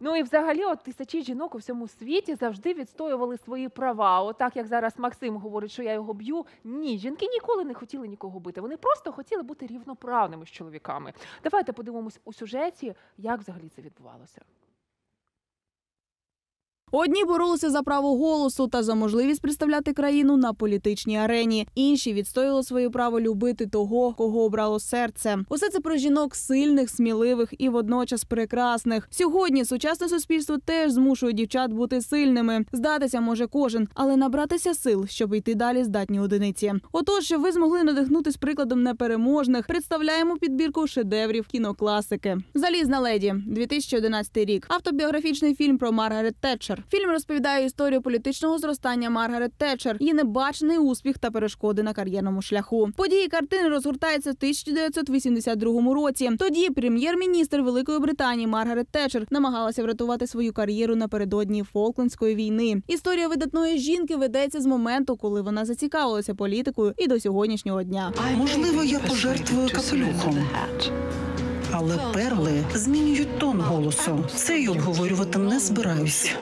Ну і взагалі, от тисячі жінок у всьому світі завжди відстоювали свої права. Отак, як зараз Максим говорить, що я його б'ю. Ні, жінки ніколи не хотіли нікого бити. Вони просто хотіли бути рівноправними з чоловіками. Давайте подивимось у сюжеті, як взагалі це відбувалося. Одні боролися за право голосу та за можливість представляти країну на політичній арені. Інші відстоювали своє право любити того, кого обрало серце. Усе це про жінок сильних, сміливих і водночас прекрасних. Сьогодні сучасне суспільство теж змушує дівчат бути сильними. Здатися може кожен, але набратися сил, щоб йти далі, здатні одиниці. Отож, щоб ви змогли надихнутись прикладом непереможних, представляємо підбірку шедеврів кінокласики. «Залізна леді», 2011 рік. Автобіографічний фільм про Маргарет Тетчер. Фільм розповідає історію політичного зростання Маргарет Тетчер, її небачений успіх та перешкоди на кар'єрному шляху. Події картини розгортаються в 1982 році. Тоді прем'єр-міністр Великої Британії Маргарет Тетчер намагалася врятувати свою кар'єру напередодні Фолклендської війни. Історія видатної жінки ведеться з моменту, коли вона зацікавилася політикою, і до сьогоднішнього дня. Можливо, я пожертвую капелюхом. Але перли змінюють тон голосу. Це й обговорювати не збираюсь.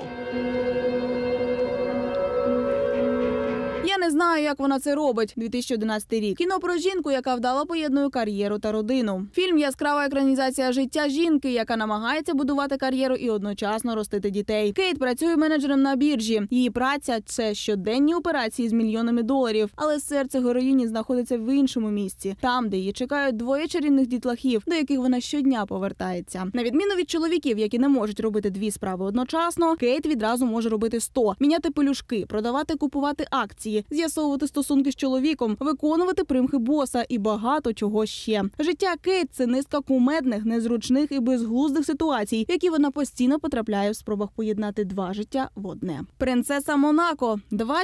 Я не знаю, як вона це робить. 2011 рік. Кіно про жінку, яка вдало поєднує кар'єру та родину. Фільм – яскрава екранізація життя жінки, яка намагається будувати кар'єру і одночасно ростити дітей. Кейт працює менеджером на біржі. Її праця – це щоденні операції з мільйонами доларів. Але серце героїні знаходиться в іншому місці. Там, де її чекають двоє чарівних дітлахів, до яких вона щодня повертається. На відміну від чоловіків, які не можуть робити дві справи одночасно, Кейт відразу може робити 100. Міняти пелюшки, продавати, купувати акції, з'ясовувати стосунки з чоловіком, виконувати примхи боса і багато чого ще. Життя Кейт – це низка кумедних, незручних і безглуздих ситуацій, в які вона постійно потрапляє в спробах поєднати два життя в одне. «Принцеса Монако»,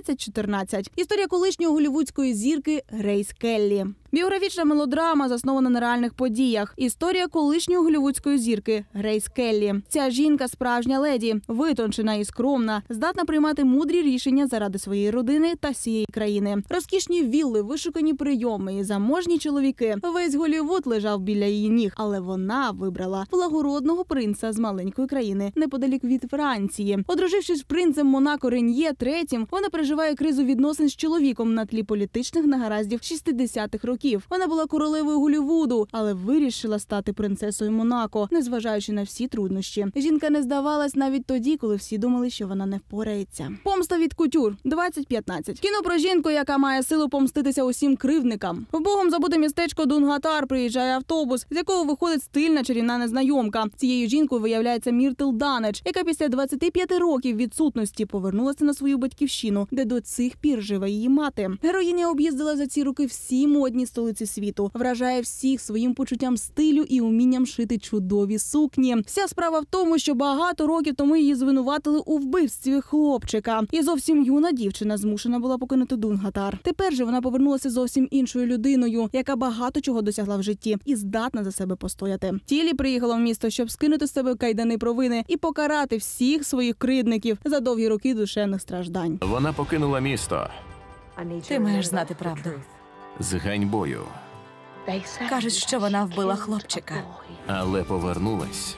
2014. Історія колишньої голлівудської зірки Грейс Келлі. Біографічна мелодрама, заснована на реальних подіях. Історія колишньої голлівудської зірки Грейс Келлі. Ця жінка – справжня леді, витончена і скромна, здатна приймати мудрі рішення заради своєї родини та всієї країни. Розкішні вілли, вишукані прийоми і заможні чоловіки. Весь Голлівуд лежав біля її ніг, але вона вибрала благородного принца з маленької країни, неподалік від Франції. Одружившись з принцем Монако Рен'є III, вона переживає кризу відносин з чоловіком на тлі політичних негараздів 60-х років. Вона була королевою Голлівуду, але вирішила стати принцесою Монако, незважаючи на всі труднощі. Жінка не здавалась навіть тоді, коли всі думали, що вона не впорається. «Помста від кутюр», 2015. Кіно про жінку, яка має силу помститися усім кривдникам. В богом забуте містечко Дунгатар приїжджає автобус, з якого виходить стильна чарівна незнайомка. Цією жінкою виявляється Міртл Данедж, яка після 25 років відсутності повернулася на свою батьківщину, де до цих пір живе її мати. Героїня об'їздила за ці роки всі модні столиці світу, вражає всіх своїм почуттям стилю і умінням шити чудові сукні. Вся справа в тому, що багато років тому її звинуватили у вбивстві хлопчика. І зовсім юна дівчина змушена була покинути Дунгатар. Тепер же вона повернулася зовсім іншою людиною, яка багато чого досягла в житті і здатна за себе постояти. Тілі приїхала в місто, щоб скинути з себе кайдани провини і покарати всіх своїх кривдників за довгі роки душевних страждань. Вона покинула місто Ти маєш знати правду. з ганьбою, Кажуть, що вона вбила хлопчика. але повернулась.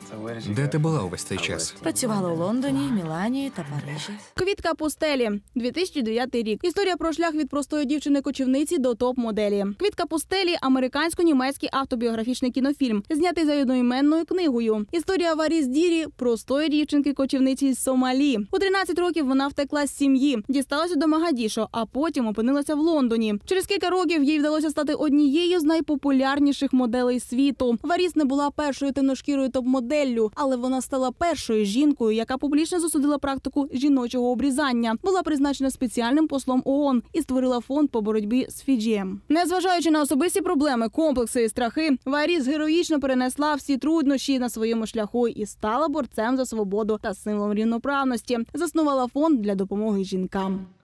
Де ти була увесь цей час? Працювала у Лондоні, Мілані та Парижі. «Квітка пустелі», 2009 рік. Історія про шлях від простої дівчини-кочівниці до топ-моделі. «Квітка пустелі» – американсько-німецький автобіографічний кінофільм, знятий за одноіменною книгою. Історія Варіс Дірі – простої дівчинки-кочівниці з Сомалі. У 13 років вона втекла з сім'ї, дісталася до Магадішо, а потім опинилася в Лондоні. Через кілька років їй вдалося стати однією з найпопулярніших моделей світу. Варіс не була першою темношкірою топ-моделлю, але вона стала першою жінкою, яка публічно засудила практику жіночого обрізання, була призначена спеціальним послом ООН і створила фонд по боротьбі з Фіджієм. Незважаючи на особисті проблеми, комплекси і страхи, Варіс героїчно перенесла всі труднощі на своєму шляху і стала борцем за свободу та символом рівноправності. Заснувала фонд для допомоги жінкам.